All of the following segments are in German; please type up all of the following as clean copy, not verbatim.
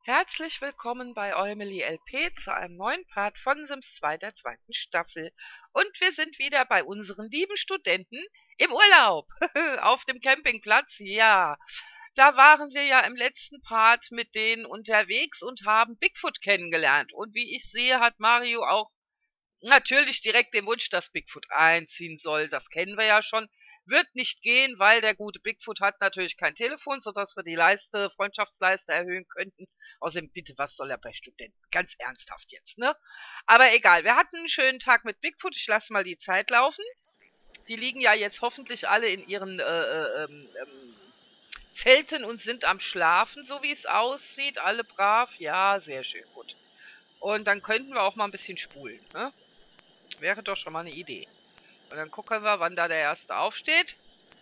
Herzlich willkommen bei Eumeli LP zu einem neuen Part von Sims 2 der zweiten Staffel. Und wir sind wieder bei unseren lieben Studenten im Urlaub auf dem Campingplatz. Ja, da waren wir ja im letzten Part mit denen unterwegs und haben Bigfoot kennengelernt. Und wie ich sehe, hat Mario auch natürlich direkt den Wunsch, dass Bigfoot einziehen soll. Das kennen wir ja schon. Wird nicht gehen, weil der gute Bigfoot hat natürlich kein Telefon, sodass wir die Freundschaftsleiste erhöhen könnten. Außerdem, bitte, was soll er bei Studenten? Ganz ernsthaft jetzt, ne? Aber egal, wir hatten einen schönen Tag mit Bigfoot. Ich lasse mal die Zeit laufen. Die liegen ja jetzt hoffentlich alle in ihren Zelten und sind am Schlafen, so wie es aussieht. Alle brav. Ja, sehr schön, gut. Und dann könnten wir auch mal ein bisschen spulen, ne? Wäre doch schon mal eine Idee. Und dann gucken wir, wann da der Erste aufsteht.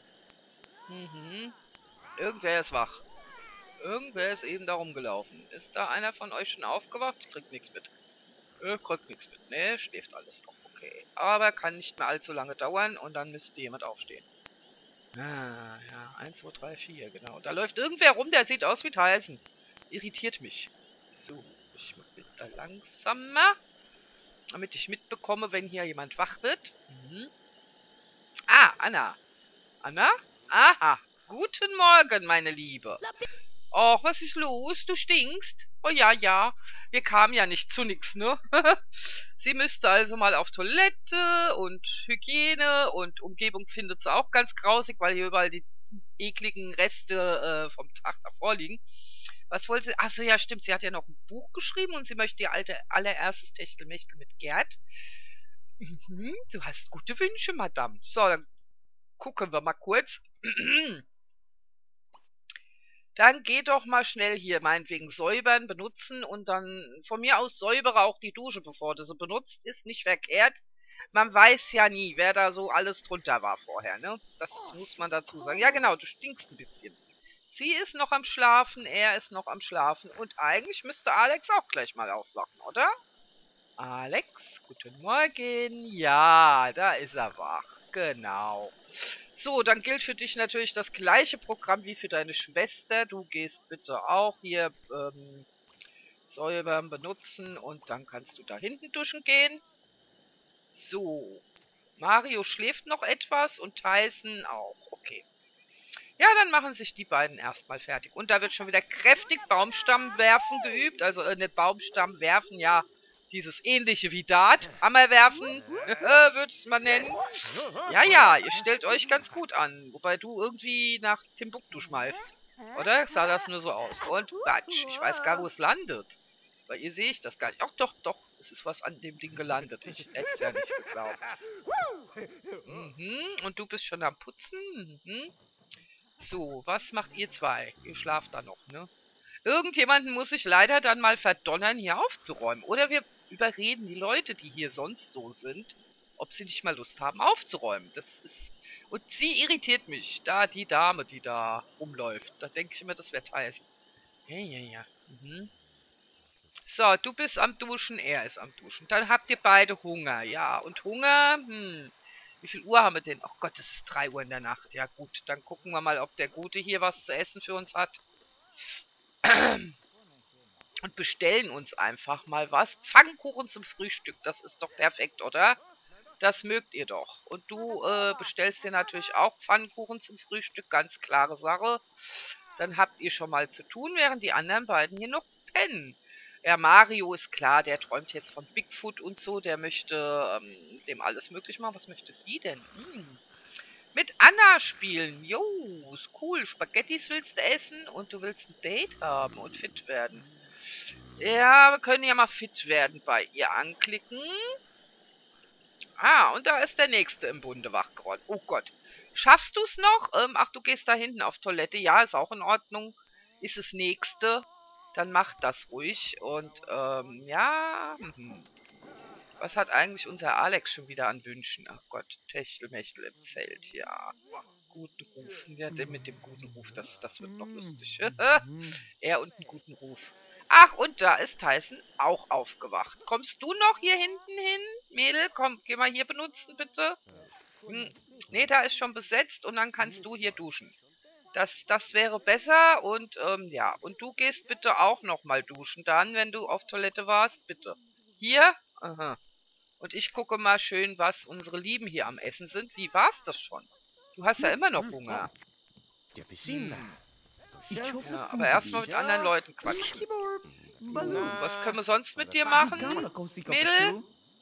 Irgendwer ist wach. Irgendwer ist eben da rumgelaufen. Ist da einer von euch schon aufgewacht? Kriegt nichts mit. Kriegt nichts mit. Ne, schläft alles noch. Okay. Aber kann nicht mehr allzu lange dauern und dann müsste jemand aufstehen. Ah, ja. 1, 2, 3, 4, genau. Da läuft irgendwer rum, der sieht aus wie Tyson. Irritiert mich. So, ich bin da langsamer. Damit ich mitbekomme, wenn hier jemand wach wird. Ah, Anna. Anna? Aha. Guten Morgen, meine Liebe. Och, was ist los? Du stinkst? Oh ja, ja. Wir kamen ja nicht zu nix, ne? Sie müsste also mal auf Toilette und Hygiene und Umgebung findet sie auch ganz grausig, weil hier überall die ekligen Reste vom Tag davor liegen. Was wollte sie? Achso, ja, stimmt. Sie hat ja noch ein Buch geschrieben und sie möchte ihr allererstes Techtelmechtel mit Gerd. Du hast gute Wünsche, Madame. So, dann gucken wir mal kurz. Dann geh doch mal schnell hier, meinetwegen säubern, benutzen und dann von mir aus säubere auch die Dusche, bevor du sie benutzt. Ist nicht verkehrt. Man weiß ja nie, wer da so alles drunter war vorher, ne? Das muss man dazu sagen. Ja, genau, du stinkst ein bisschen. Sie ist noch am Schlafen, er ist noch am Schlafen und eigentlich müsste Alex auch gleich mal aufwachen, oder? Alex, guten Morgen. Ja, da ist er wach. Genau. So, dann gilt für dich natürlich das gleiche Programm wie für deine Schwester. Du gehst bitte auch hier säubern, benutzen und dann kannst du da hinten duschen gehen. So, Mario schläft noch etwas und Tyson auch. Okay. Ja, dann machen sich die beiden erstmal fertig. Und da wird schon wieder kräftig Baumstamm werfen geübt. Also nicht Baumstamm werfen, ja, dieses ähnliche wie Dart. Hammer werfen, würde ich es mal nennen. Ja, ja, ihr stellt euch ganz gut an. Wobei du irgendwie nach Timbuktu schmeißt. Oder? Sah das nur so aus. Und Batsch. Ich weiß gar, wo es landet. Bei ihr sehe ich das gar nicht. Ach doch, doch. Es ist was an dem Ding gelandet. Ich hätte es ja nicht geglaubt. Und du bist schon am Putzen. So, was macht ihr zwei? Ihr schlaft da noch, ne? Irgendjemanden muss ich leider dann mal verdonnern, hier aufzuräumen. Oder wir überreden die Leute, die hier sonst so sind, ob sie nicht mal Lust haben aufzuräumen. Das ist... Und sie irritiert mich. Da, die Dame, die da rumläuft. Da denke ich immer, das wäre Tyson. Ja, ja, ja. So, du bist am Duschen, er ist am Duschen. Dann habt ihr beide Hunger. Ja, und Hunger, wie viel Uhr haben wir denn? Oh Gott, es ist 3 Uhr in der Nacht. Ja gut, dann gucken wir mal, ob der Gute hier was zu essen für uns hat. Und bestellen uns einfach mal was. Pfannkuchen zum Frühstück, das ist doch perfekt, oder? Das mögt ihr doch. Und du bestellst dir natürlich auch Pfannkuchen zum Frühstück, ganz klare Sache. Dann habt ihr schon mal zu tun, während die anderen beiden hier noch pennen. Ja, Mario ist klar, der träumt jetzt von Bigfoot und so, der möchte dem alles möglich machen. Was möchte sie denn? Mit Anna spielen. Jo, ist cool. Spaghettis willst du essen und du willst ein Date haben und fit werden. Ja, wir können ja mal fit werden bei ihr anklicken. Ah, und da ist der Nächste im Bunde wach geworden. Oh Gott. Schaffst du es noch? Ach, du gehst da hinten auf Toilette. Ja, ist auch in Ordnung. Ist das Nächste. Dann mach das ruhig. Und, ja. Was hat eigentlich unser Alex schon wieder an Wünschen? Ach Gott, Techtelmechtel im Zelt. Ja. Guten Ruf. Ja, mit dem guten Ruf, das wird noch lustig. Er und einen guten Ruf. Ach, und da ist Tyson auch aufgewacht. Kommst du noch hier hinten hin? Mädel, komm, geh mal hier benutzen, bitte. Nee, da ist schon besetzt und dann kannst du hier duschen. Das wäre besser. Und, ja. Und du gehst bitte auch nochmal duschen dann, wenn du auf Toilette warst. Bitte. Hier? Aha. Und ich gucke mal schön, was unsere Lieben hier am Essen sind. Wie war's das schon? Du hast ja immer noch Hunger. Hm. Ja, aber erstmal mit anderen Leuten quatschen. Was können wir sonst mit dir machen, Mädel?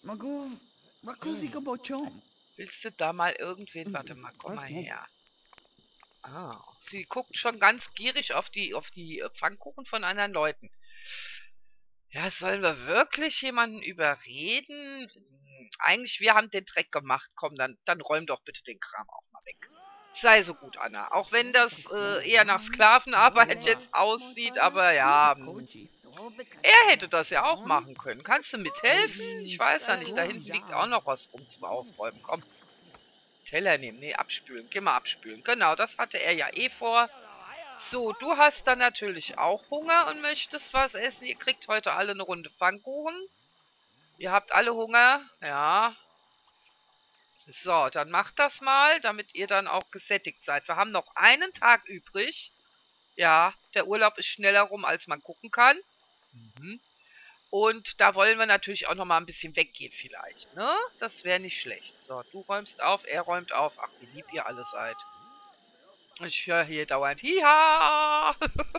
Willst du da mal irgendwen... Warte mal, komm mal her. Ah, sie guckt schon ganz gierig auf die Pfannkuchen von anderen Leuten. Ja, sollen wir wirklich jemanden überreden? Eigentlich, wir haben den Dreck gemacht. Komm, dann räum doch bitte den Kram auch mal weg. Sei so gut, Anna. Auch wenn das eher nach Sklavenarbeit jetzt aussieht, aber ja, er hätte das ja auch machen können. Kannst du mithelfen? Ich weiß ja nicht, da hinten liegt auch noch was rum zum Aufräumen. Komm, Teller nehmen. Nee, abspülen. Geh mal abspülen. Genau, das hatte er ja eh vor. So, du hast dann natürlich auch Hunger und möchtest was essen. Ihr kriegt heute alle eine Runde Pfannkuchen. Ihr habt alle Hunger. Ja. So, dann macht das mal, damit ihr dann auch gesättigt seid. Wir haben noch einen Tag übrig. Ja, der Urlaub ist schneller rum, als man gucken kann. Mhm. Und da wollen wir natürlich auch noch mal ein bisschen weggehen vielleicht, ne? Das wäre nicht schlecht. So, du räumst auf, er räumt auf. Ach, wie lieb ihr alle seid. Ich höre hier dauernd Hiha!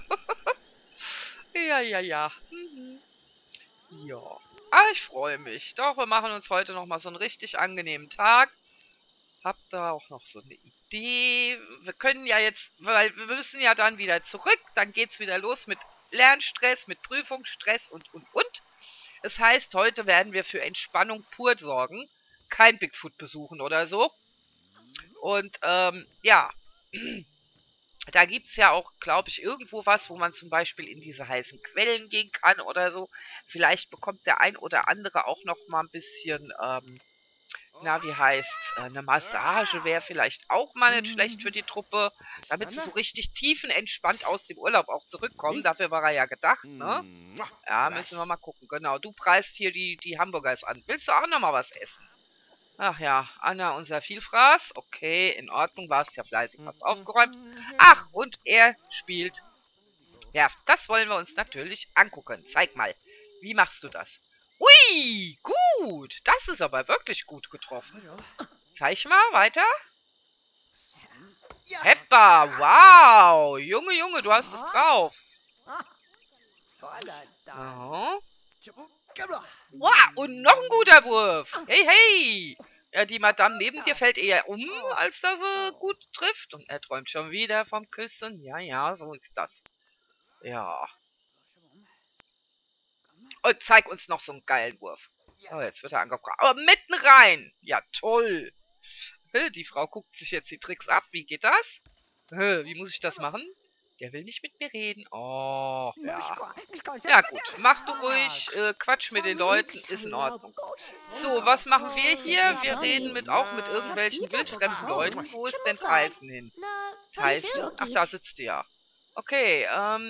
Ja, ja, ja. Mhm. Ja. Ah, ich freue mich. Doch, wir machen uns heute noch mal so einen richtig angenehmen Tag. Hab da auch noch so eine Idee. Wir können ja jetzt, weil wir müssen ja dann wieder zurück. Dann geht's wieder los mit Lernstress, mit Prüfungsstress und. Das heißt, heute werden wir für Entspannung pur sorgen. Kein Bigfoot besuchen oder so. Und, ja. Da gibt es ja auch, glaube ich, irgendwo was, wo man zum Beispiel in diese heißen Quellen gehen kann oder so. Vielleicht bekommt der ein oder andere auch noch mal ein bisschen, na, wie heißt's, eine Massage wäre vielleicht auch mal nicht schlecht für die Truppe, damit sie so richtig tiefenentspannt aus dem Urlaub auch zurückkommen. Dafür war er ja gedacht, ne? Ja, müssen wir mal gucken. Genau, du preist hier die Hamburgers an. Willst du auch noch mal was essen? Ach ja, Anna, unser Vielfraß. Okay, in Ordnung, warst ja fleißig was aufgeräumt. Ach, und er spielt. Ja, das wollen wir uns natürlich angucken. Zeig mal, wie machst du das? Ui, gut. Das ist aber wirklich gut getroffen. Zeig mal, weiter. Heppa, wow. Junge, Junge, du hast es drauf. Oh. Wow, und noch ein guter Wurf. Hey, hey. Ja, die Madame neben dir fällt eher um, als dass sie gut trifft. Und er träumt schon wieder vom Küssen. Ja, ja, so ist das. Ja. Und zeig uns noch so einen geilen Wurf. Oh, jetzt wird er angebracht. Aber mitten rein. Ja, toll. Die Frau guckt sich jetzt die Tricks ab. Wie geht das? Wie muss ich das machen? Der will nicht mit mir reden. Oh, ja. Ja gut, mach du ruhig. Quatsch mit den Leuten. Ist in Ordnung. So, was machen wir hier? Wir reden auch mit irgendwelchen wildfremden Leuten. Wo ist denn Tyson hin? Tyson? Ach, da sitzt du ja. Okay,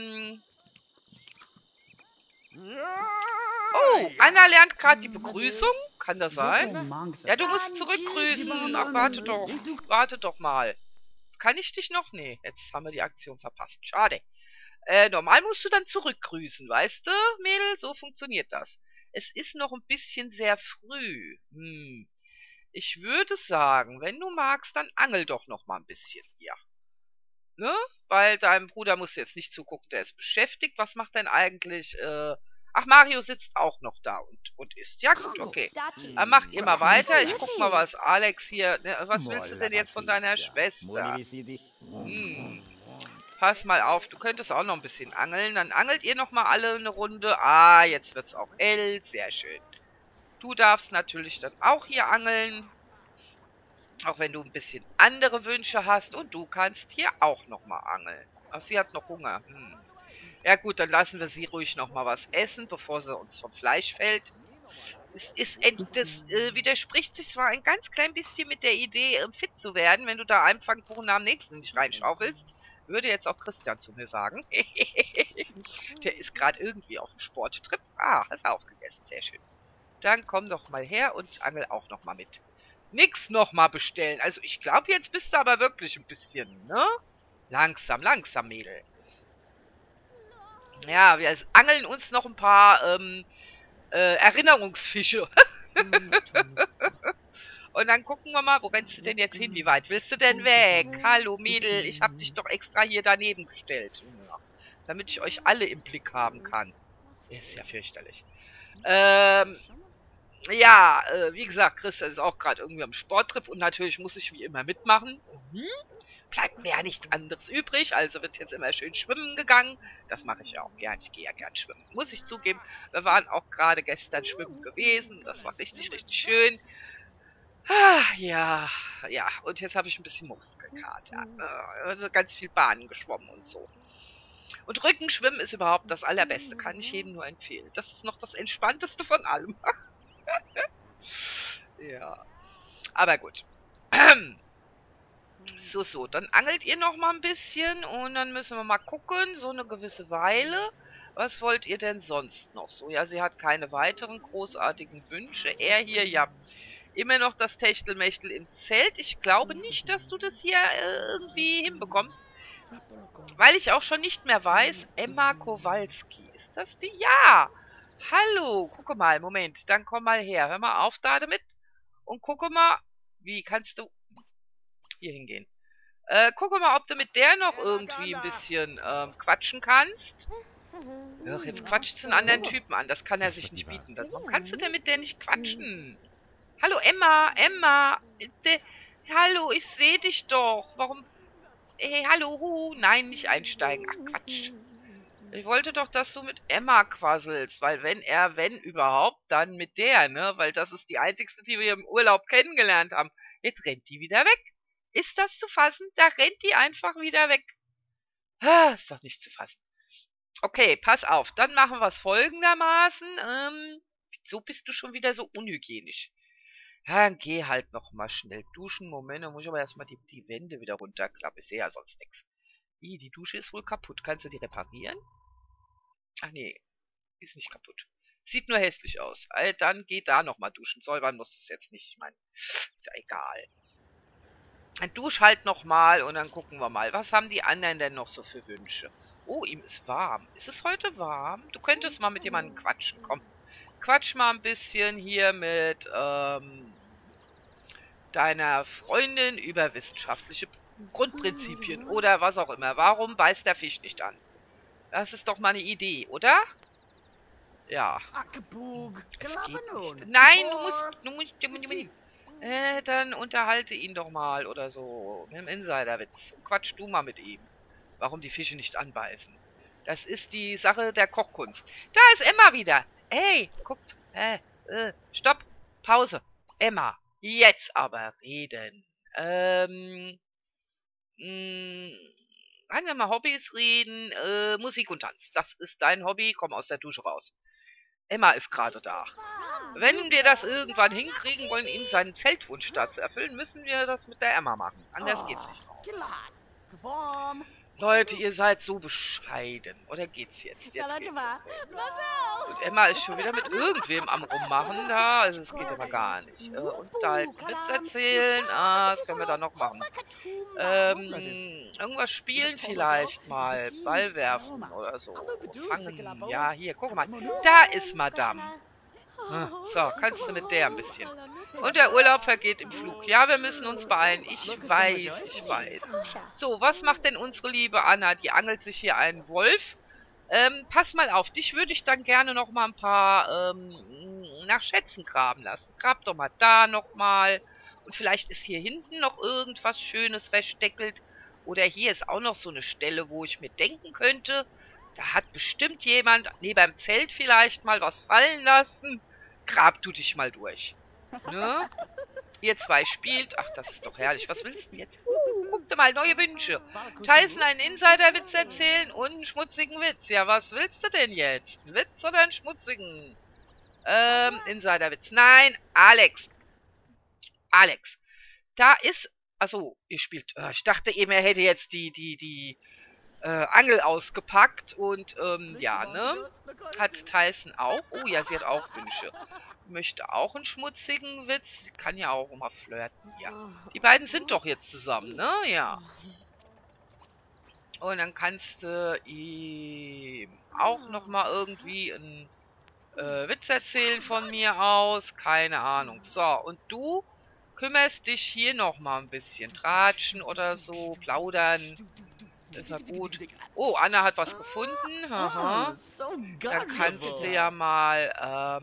oh, Anna lernt gerade die Begrüßung. Kann das sein? Ja, du musst zurückgrüßen. Ach, warte doch mal. Kann ich dich noch? Nee, jetzt haben wir die Aktion verpasst. Schade. Normal musst du dann zurückgrüßen, weißt du, Mädel? So funktioniert das. Es ist noch ein bisschen sehr früh. Ich würde sagen, wenn du magst, dann angel doch noch mal ein bisschen hier. Ne? Weil deinem Bruder musst du jetzt nicht zugucken, der ist beschäftigt. Was macht denn eigentlich, Ach, Mario sitzt auch noch da und isst. Ja gut, okay. Dann macht ihr mal weiter. Ich guck mal, was Alex hier... Ne, was willst du denn jetzt von deiner Schwester? Pass mal auf, du könntest auch noch ein bisschen angeln. Dann angelt ihr noch mal alle eine Runde. Ah, jetzt wird's auch hell. Sehr schön. Du darfst natürlich dann auch hier angeln. Auch wenn du ein bisschen andere Wünsche hast. Und du kannst hier auch noch mal angeln. Ach, sie hat noch Hunger. Ja gut, dann lassen wir sie ruhig noch mal was essen, bevor sie uns vom Fleisch fällt. Das widerspricht sich zwar ein ganz klein bisschen mit der Idee, fit zu werden, wenn du da einen Pfannkuchen am nächsten nicht reinschaufelst. Würde jetzt auch Christian zu mir sagen. Der ist gerade irgendwie auf dem Sporttrip. Ah, hast du aufgegessen, sehr schön. Dann komm doch mal her und angel auch noch mal mit. Nix noch mal bestellen. Also ich glaube, jetzt bist du aber wirklich ein bisschen, ne? Langsam, langsam, Mädel. Ja, wir angeln uns noch ein paar Erinnerungsfische. Und dann gucken wir mal, wo rennst du denn jetzt hin? Wie weit willst du denn weg? Hallo Mädel, ich habe dich doch extra hier daneben gestellt. Ja, damit ich euch alle im Blick haben kann. Ist ja fürchterlich. Ja, wie gesagt, Christa ist auch gerade irgendwie am Sporttrip und natürlich muss ich wie immer mitmachen. Bleibt mir ja nichts anderes übrig, also wird jetzt immer schön schwimmen gegangen. Das mache ich ja auch gern, ich gehe ja gern schwimmen. Muss ich zugeben, wir waren auch gerade gestern schwimmen gewesen, das war richtig, richtig schön. Ah, ja, ja, und jetzt habe ich ein bisschen Muskelkater. Also ganz viel Bahnen geschwommen und so. Und Rückenschwimmen ist überhaupt das Allerbeste, kann ich jedem nur empfehlen. Das ist noch das Entspannteste von allem. Ja, aber gut. So, dann angelt ihr noch mal ein bisschen und dann müssen wir mal gucken, so eine gewisse Weile. Was wollt ihr denn sonst noch so? Ja, sie hat keine weiteren großartigen Wünsche. Er hier, ja, immer noch das Techtelmechtel im Zelt. Ich glaube nicht, dass du das hier irgendwie hinbekommst, weil ich auch schon nicht mehr weiß. Emma Kowalski, ist das die? Ja! Hallo, gucke mal, Moment, dann komm mal her. Hör mal auf da damit und gucke mal, wie kannst du hier hingehen? Gucke mal, ob du mit der noch irgendwie ein bisschen quatschen kannst. Ach, jetzt quatscht einen anderen Typen an. Das kann er sich nicht bieten. Warum kannst du denn mit der nicht quatschen? Hallo, Emma, Emma. Hallo, ich sehe dich doch. Warum? Hey, hallo, nein, nicht einsteigen. Ach, Quatsch. Ich wollte doch, dass du mit Emma quasselst, weil wenn überhaupt, dann mit der, ne? Weil das ist die einzigste, die wir im Urlaub kennengelernt haben. Jetzt rennt die wieder weg. Ist das zu fassen? Da rennt die einfach wieder weg. Ah, ist doch nicht zu fassen. Okay, pass auf. Dann machen wir es folgendermaßen. Wieso bist du schon wieder so unhygienisch? Ja, dann geh halt noch mal schnell duschen. Moment, dann muss ich aber erstmal die Wände wieder runterklappen. Ich sehe ja sonst nichts. Die Dusche ist wohl kaputt. Kannst du die reparieren? Ach nee, ist nicht kaputt. Sieht nur hässlich aus. Dann geh da noch mal duschen. Säubern muss das jetzt nicht. Ich meine, ist ja egal. Dann dusch halt noch mal und dann gucken wir mal. Was haben die anderen denn noch so für Wünsche? Oh, ihm ist warm. Ist es heute warm? Du könntest mal mit jemandem quatschen. Komm, quatsch mal ein bisschen hier mit deiner Freundin über wissenschaftliche Grundprinzipien oder was auch immer. Warum beißt der Fisch nicht an? Das ist doch mal eine Idee, oder? Ja. Es geht nicht. Nein, du musst dann unterhalte ihn doch mal oder so. Mit einem Insiderwitz. Quatsch du mal mit ihm. Warum die Fische nicht anbeißen. Das ist die Sache der Kochkunst. Da ist Emma wieder. Hey, guckt. Stopp. Pause. Emma. Jetzt aber reden. Kann ja mal Hobbys reden. Musik und Tanz. Das ist dein Hobby. Komm aus der Dusche raus. Emma ist gerade da. Wenn wir das irgendwann hinkriegen wollen, ihm seinen Zeltwunsch da zu erfüllen, müssen wir das mit der Emma machen. Anders geht's nicht. Leute, ihr seid so bescheiden. Oder geht's jetzt? Jetzt geht's. Okay. Und Emma ist schon wieder mit irgendwem am Rummachen da. Also es geht aber gar nicht. Unterhalten, Witz erzählen. Das können wir da noch machen. Irgendwas spielen vielleicht mal. Ball werfen oder so. Fangen. Ja, hier, guck mal. Da ist Madame. So, kannst du mit der ein bisschen. Und der Urlaub vergeht im Flug. Ja, wir müssen uns beeilen. Ich weiß. So, was macht denn unsere liebe Anna? Die angelt sich hier einen Wolf. Pass mal auf. Dich würde ich dann gerne noch mal ein paar nach Schätzen graben lassen. Grab doch mal da noch mal. Und vielleicht ist hier hinten noch irgendwas Schönes versteckelt. Oder hier ist auch noch so eine Stelle, wo ich mir denken könnte, da hat bestimmt jemand neben dem Zelt vielleicht mal was fallen lassen. Grab du dich mal durch. Ne? Ihr zwei spielt. Ach, das ist doch herrlich. Was willst du denn jetzt? Guck dir mal, neue Wünsche. Tyson einen Insiderwitz erzählen und einen schmutzigen Witz. Ja, was willst du denn jetzt? Einen Witz oder einen schmutzigen? Insiderwitz. Nein, Alex. Alex. Da ist... Achso, ihr spielt... ich dachte eben, er hätte jetzt die Angel ausgepackt und ja, ne? Hat Tyson auch. Oh ja, sie hat auch Wünsche. Möchte auch einen schmutzigen Witz. Sie kann ja auch immer flirten, ja. Die beiden sind doch jetzt zusammen, ne? Ja. Und dann kannst du ihm auch nochmal irgendwie einen Witz erzählen von mir aus. Keine Ahnung. So, und du kümmerst dich hier nochmal ein bisschen. Tratschen oder so, plaudern. Ist ja gut. Oh, Anna hat was gefunden. Haha. Dann kannst du ja mal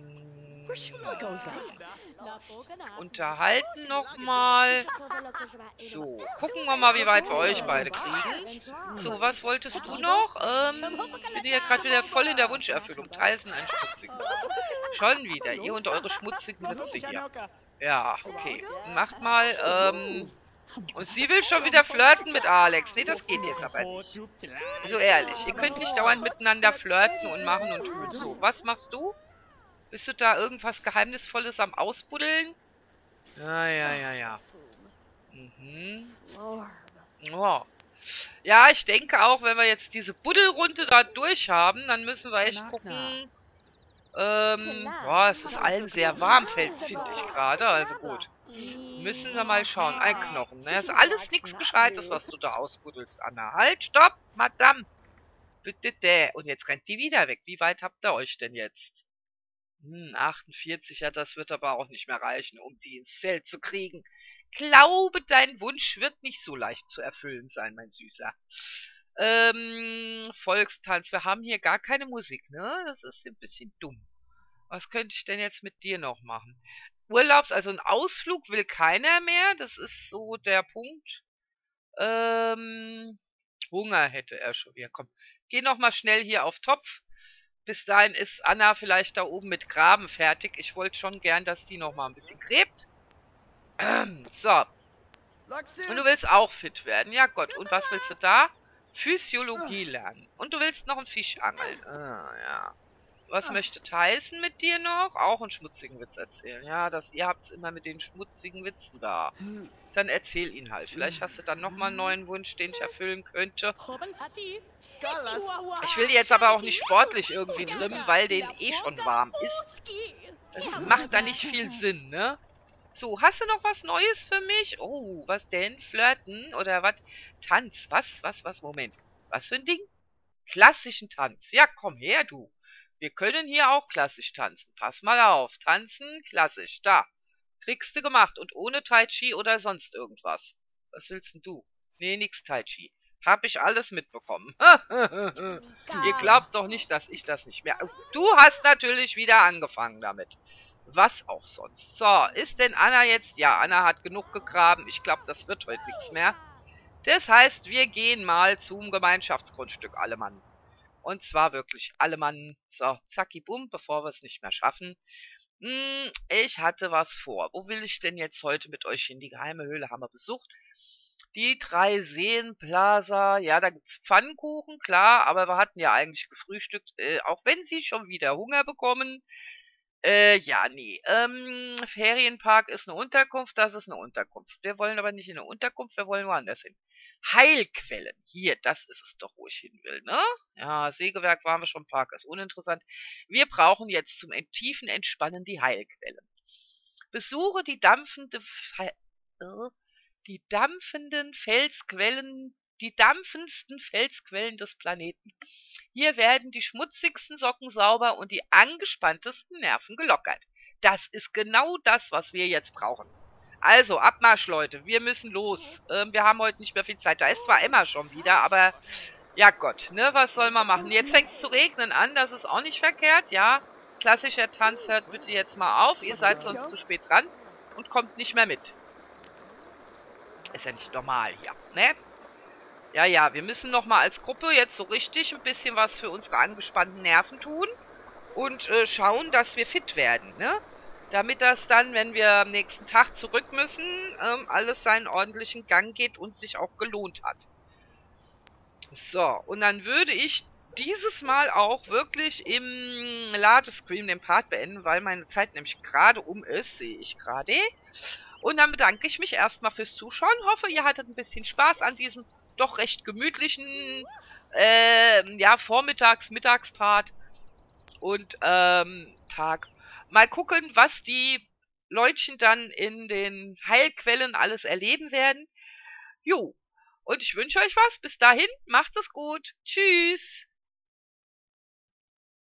unterhalten nochmal. So, gucken wir mal, wie weit wir euch beide kriegen. So, was wolltest du noch? Bin ja gerade wieder voll in der Wunscherfüllung. Teilsen einen schmutzigen. Schon wieder, ihr und eure schmutzigen Witze hier. Ja, okay. Macht mal, und sie will schon wieder flirten mit Alex. Nee, das geht jetzt aber nicht. So ehrlich, ihr könnt nicht dauernd miteinander flirten und machen und tun. So, was machst du? Bist du da irgendwas Geheimnisvolles am Ausbuddeln? Ja, ja, ja, ja. Mhm. Oh. Ja, ich denke auch, wenn wir jetzt diese Buddelrunde da durch haben, dann müssen wir echt gucken. Boah, es ist allen sehr warm, finde ich gerade. Also gut. Müssen wir mal schauen. Ein Knochen. Ne? Ist alles nichts Gescheites, was du da ausbuddelst, Anna. Halt, stopp, Madame. Bitte. Und jetzt rennt die wieder weg. Wie weit habt ihr euch denn jetzt? 48, ja, das wird aber auch nicht mehr reichen, um die ins Zelt zu kriegen. Glaube, dein Wunsch wird nicht so leicht zu erfüllen sein, mein Süßer. Volkstanz. Wir haben hier gar keine Musik, ne? Das ist ein bisschen dumm. Was könnte ich denn jetzt mit dir noch machen? Also ein Ausflug will keiner mehr. Das ist so der Punkt. Hunger hätte er schon wieder. Komm, geh noch mal schnell hier auf Topf. Bis dahin ist Anna vielleicht da oben mit Graben fertig. Ich wollte schon gern, dass die noch mal ein bisschen gräbt. So. Und du willst auch fit werden. Ja Gott, und was willst du da? Physiologie lernen. Und du willst noch einen Fisch angeln. Ah, ja. Was möchte Tyson mit dir noch? Auch einen schmutzigen Witz erzählen. Ja, ihr habt's immer mit den schmutzigen Witzen da. Dann erzähl ihn halt. Vielleicht hast du dann nochmal einen neuen Wunsch, den ich erfüllen könnte. Ich will die jetzt aber auch nicht sportlich irgendwie trimmen, weil denen eh schon warm ist. Das macht da nicht viel Sinn, ne? So, hast du noch was Neues für mich? Oh, was denn? Flirten oder was? Tanz. Was? Moment. Was für ein Ding? Klassischen Tanz. Ja, komm her, du. Wir können hier auch klassisch tanzen. Pass mal auf. Tanzen, klassisch. Da. Kriegst du gemacht. Und ohne Tai Chi oder sonst irgendwas. Was willst denn du? Nee, nix Tai Chi. Hab ich alles mitbekommen. Ihr glaubt doch nicht, dass ich das nicht mehr... Du hast natürlich wieder angefangen damit. Was auch sonst. So, ist denn Anna jetzt... Ja, Anna hat genug gegraben. Ich glaube, das wird heute nichts mehr. Das heißt, wir gehen mal zum Gemeinschaftsgrundstück, alle Mann. Und zwar wirklich alle Mann. So, zacki bum, bevor wir es nicht mehr schaffen. Ich hatte was vor. Wo will ich denn jetzt heute mit euch hin? Die geheime Höhle haben wir besucht. Die 3 Seen Plaza. Ja, da gibt's Pfannkuchen, klar. Aber wir hatten ja eigentlich gefrühstückt. Auch wenn sie schon wieder Hunger bekommen. Ja, nee. Ferienpark ist eine Unterkunft, das ist eine Unterkunft. Wir wollen aber nicht in eine Unterkunft, wir wollen woanders hin. Heilquellen. Hier, das ist es doch, wo ich hin will, ne? Ja, Sägewerk waren wir schon, Park ist uninteressant. Wir brauchen jetzt zum tiefen Entspannen die Heilquellen. Besuche die dampfendsten Felsquellen des Planeten. Hier werden die schmutzigsten Socken sauber und die angespanntesten Nerven gelockert. Das ist genau das, was wir jetzt brauchen. Also, Abmarsch, Leute. Wir müssen los. Wir haben heute nicht mehr viel Zeit. Da ist zwar Emma schon wieder, aber... Ja Gott, ne? Was soll man machen? Jetzt fängt es zu regnen an. Das ist auch nicht verkehrt, ja. Klassischer Tanz hört bitte jetzt mal auf. Ihr seid sonst zu spät dran und kommt nicht mehr mit. Ist ja nicht normal hier, ne? Ja, wir müssen nochmal als Gruppe jetzt so richtig ein bisschen was für unsere angespannten Nerven tun und schauen, dass wir fit werden, ne? Damit das dann, wenn wir am nächsten Tag zurück müssen, alles seinen ordentlichen Gang geht und sich auch gelohnt hat. So, und dann würde ich dieses Mal auch wirklich im Ladescreen den Part beenden, weil meine Zeit nämlich gerade um ist, sehe ich gerade. Und dann bedanke ich mich erstmal fürs Zuschauen. Hoffe, ihr hattet ein bisschen Spaß an diesem doch recht gemütlichen, ja, Mittagspart und, Tag. Mal gucken, was die Leutchen dann in den Heilquellen alles erleben werden. Jo, Und ich wünsche euch was. Bis dahin, macht es gut. Tschüss.